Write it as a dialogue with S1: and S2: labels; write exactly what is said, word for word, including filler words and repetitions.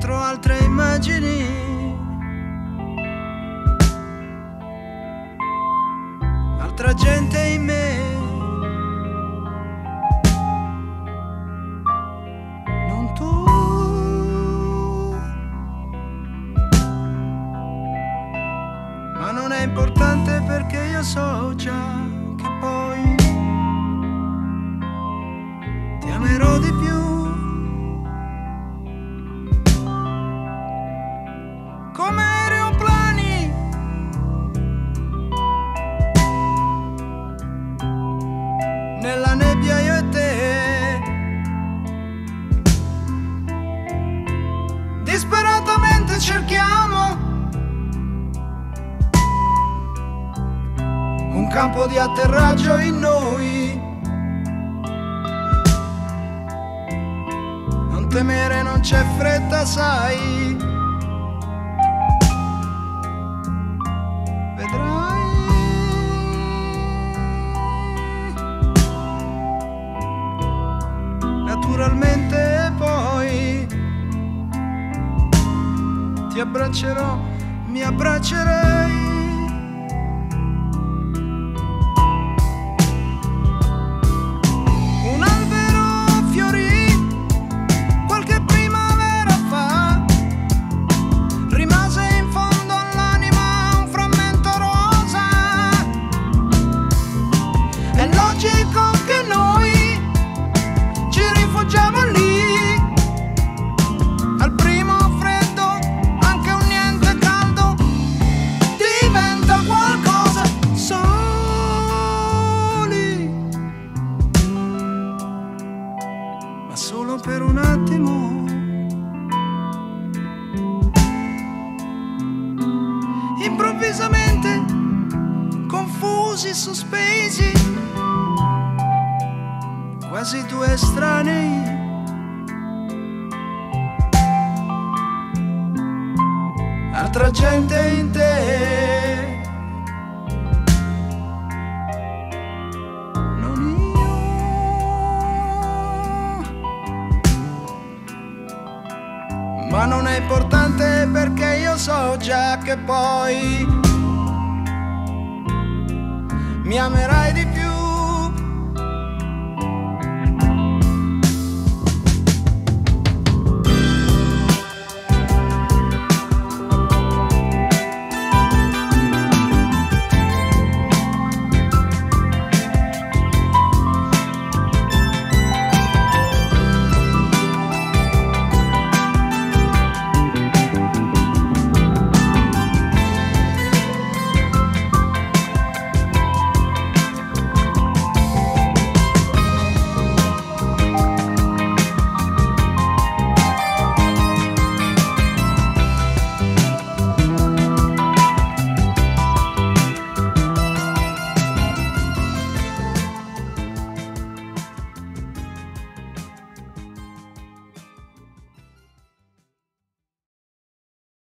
S1: dentro altre immagini. Altra gente in me, non tu. Ma non è importante perché io so già che poi ti amerò di più. Come aeroplani nella nebbia io e te, disperatamente cerchiamo un campo di atterraggio in noi. Non temere, non c'è fretta, sai. Vedrai. Naturalmente poi ti abbraccerò, mi abbraccerei. Ma solo per un attimo. Improvvisamente, confusi, sospesi, quasi due estranei. Altra gente in te. Ma non è importante perché io so già che poi mi amerai di più.